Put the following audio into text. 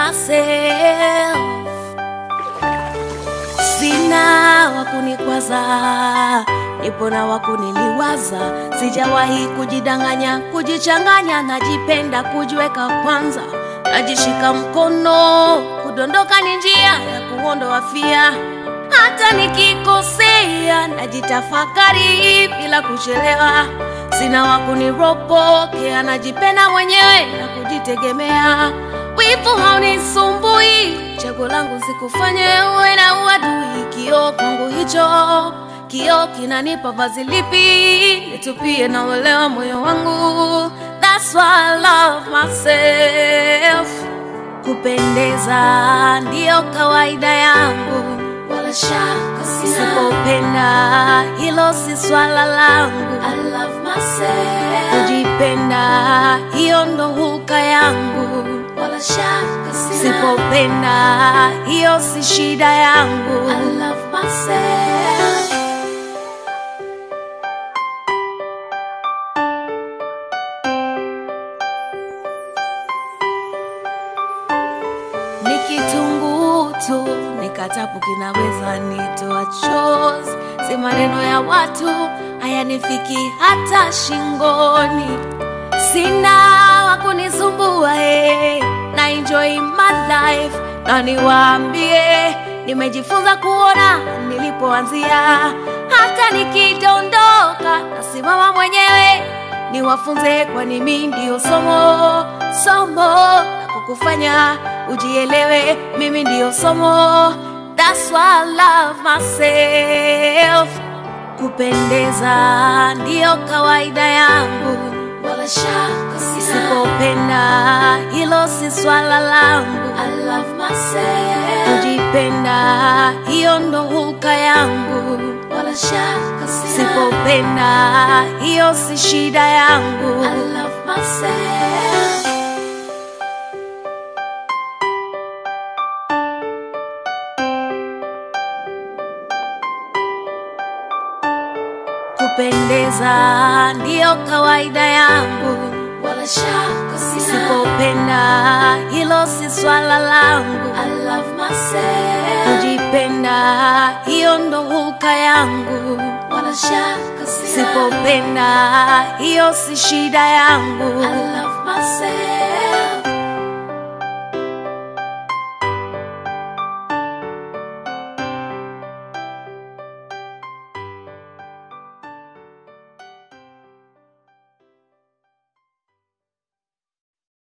myself. Sina wakunikwaza, nipo na wakuniliwaza. Sijawahi kujidanganya, kujichanganya, najipenda kujiweka kwanza. Najishika mkono, kudondoka ni njia ya kuondoa fia. Hata nikikosea, najitafakari bila kuchelewa. Sina wakuniropokea, najipenda mwenyewe na kujitegemea. Wivu haunisumbui, chaguo langu sikufanye uwe na uadui. Kioo kwangu hicho, kioo kinanipa vazi lipi nitupie na uelewa moyo wangu. That's why I love myself. Kupendeza ndio kawaida yangu, wala shaka sina. Sipopenda hilo si swala langu. I love myself. Kujipenda hiyo ndo huka yangu, wala shaka sina. Sipopenda hiyo si shida yangu. I love myself. Nikitunguu tu nikatapu kinaweza nitoa chozi. Si maneno ya watu hayanifiki hata shingoni. Sina wakunisumbua, na enjoy my life. Na niwaambie nimejifunza kuona nilipoanzia. Hata nikidondoka nasimama mwenyewe. Niwafunze kwani mimi ndio somo la kukufanya ujielewe. Mimi ndio somo. That's why I love myself. Kupendeza ndio kawaida yangu, wala shaka sina. Sipopenda hilo si swala langu. I love myself. Kujipenda hiyo ndo huka yangu, wala shaka sina. Sipopenda hiyo si shida yangu. I love myself. Kupendeza ndio kawaida yangu, wala shaka sina. Sipopenda hilo si swala langu. I love myself. Kujipenda hiyo ndo huka yangu, wala shaka sina. Sipopenda hiyo si shida yangu. I love myself.